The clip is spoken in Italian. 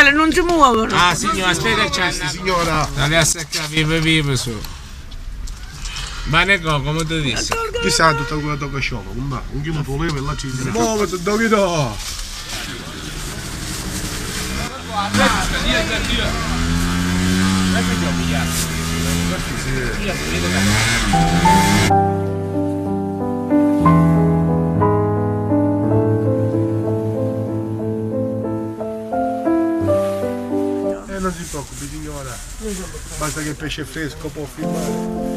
male, non si muovono. Ah signora, aspetta c'è Signora, la a seccare, vive su. Ma ne come ti dici? chissà tutta quella tocca sciocca, non chi mi voleva e là ci dice. Muoviti, dove do? Non si preoccupi signora, basta che il pesce fresco può filmare.